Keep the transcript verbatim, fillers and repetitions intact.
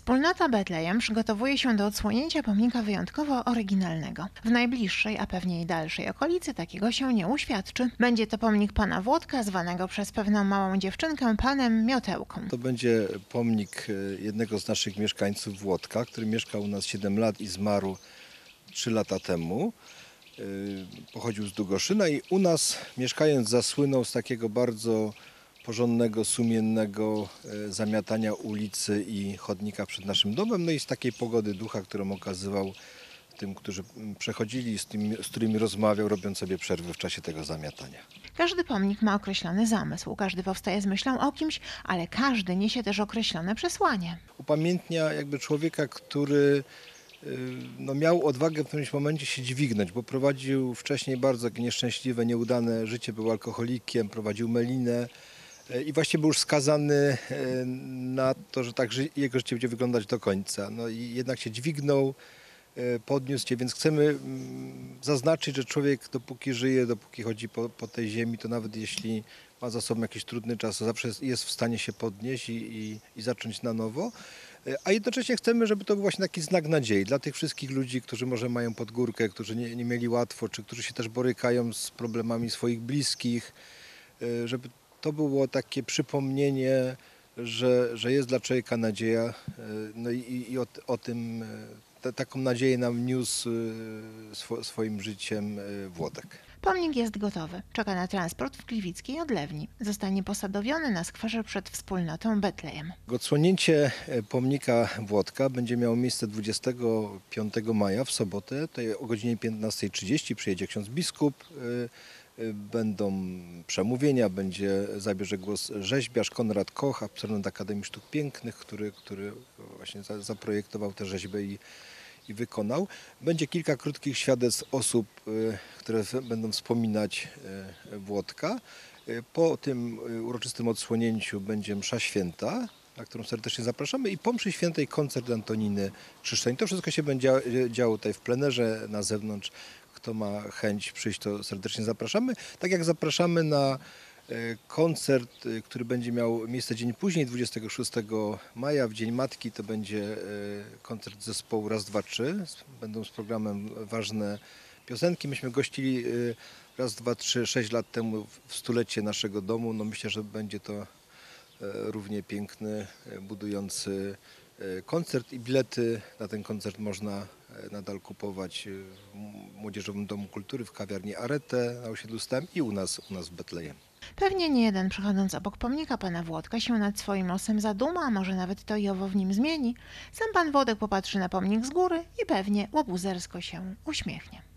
Wspólnota Betlejem przygotowuje się do odsłonięcia pomnika wyjątkowo oryginalnego. W najbliższej, a pewnie i dalszej okolicy takiego się nie uświadczy. Będzie to pomnik pana Włodka, zwanego przez pewną małą dziewczynkę panem Miotełką. To będzie pomnik jednego z naszych mieszkańców, Włodka, który mieszkał u nas siedem lat i zmarł trzy lata temu. Pochodził z Długoszyna i u nas, mieszkając, zasłynął z takiego bardzo porządnego, sumiennego zamiatania ulicy i chodnika przed naszym domem, no i z takiej pogody ducha, którą okazywał tym, którzy przechodzili, z, tym, z którymi rozmawiał, robiąc sobie przerwy w czasie tego zamiatania. Każdy pomnik ma określony zamysł, każdy powstaje z myślą o kimś, ale każdy niesie też określone przesłanie. Upamiętnia jakby człowieka, który no, miał odwagę w którymś momencie się dźwignąć, bo prowadził wcześniej bardzo nieszczęśliwe, nieudane życie, był alkoholikiem, prowadził melinę i właściwie był już skazany na to, że tak jego życie będzie wyglądać do końca. No i jednak się dźwignął, podniósł się, więc chcemy zaznaczyć, że człowiek dopóki żyje, dopóki chodzi po, po tej ziemi, to nawet jeśli ma za sobą jakiś trudny czas, to zawsze jest, jest w stanie się podnieść i, i, i zacząć na nowo. A jednocześnie chcemy, żeby to był właśnie taki znak nadziei dla tych wszystkich ludzi, którzy może mają pod górkę, którzy nie, nie mieli łatwo, czy którzy się też borykają z problemami swoich bliskich, żeby to było takie przypomnienie, że, że jest dla człowieka nadzieja. No i, i o, o tym, te, taką nadzieję nam niósł swo, swoim życiem Włodek. Pomnik jest gotowy. Czeka na transport w Gliwickiej Odlewni. Zostanie posadowiony na skwerze przed wspólnotą Betlejem. Odsłonięcie pomnika Włodka będzie miało miejsce dwudziestego piątego maja w sobotę. Tutaj o godzinie piętnastej trzydzieści przyjedzie ksiądz biskup. Będą przemówienia, będzie zabierze głos rzeźbiarz Konrad Koch, absolwent Akademii Sztuk Pięknych, który, który właśnie zaprojektował tę rzeźbę i i wykonał. Będzie kilka krótkich świadectw osób, które będą wspominać Włodka. Po tym uroczystym odsłonięciu będzie msza święta, na którą serdecznie zapraszamy, i po mszy świętej koncert Antoniny Krzysztoń. To wszystko się będzie działo tutaj w plenerze, na zewnątrz. Kto ma chęć przyjść, to serdecznie zapraszamy. Tak jak zapraszamy na koncert, który będzie miał miejsce dzień później, dwudziestego szóstego maja, w Dzień Matki, to będzie koncert zespołu Raz, Dwa, Trzy. Będą z programem ważne piosenki. Myśmy gościli Raz, Dwa, Trzy sześć lat temu w stulecie naszego domu. No myślę, że będzie to równie piękny, budujący koncert i bilety na ten koncert można nadal kupować w Młodzieżowym Domu Kultury, w kawiarni Arete na osiedlu Stałem i u nas, u nas w Betlejem. Pewnie nie jeden, przechodząc obok pomnika pana Włodka, się nad swoim losem zaduma, a może nawet to i owo w nim zmieni. Sam pan Włodek popatrzy na pomnik z góry i pewnie łobuzersko się uśmiechnie.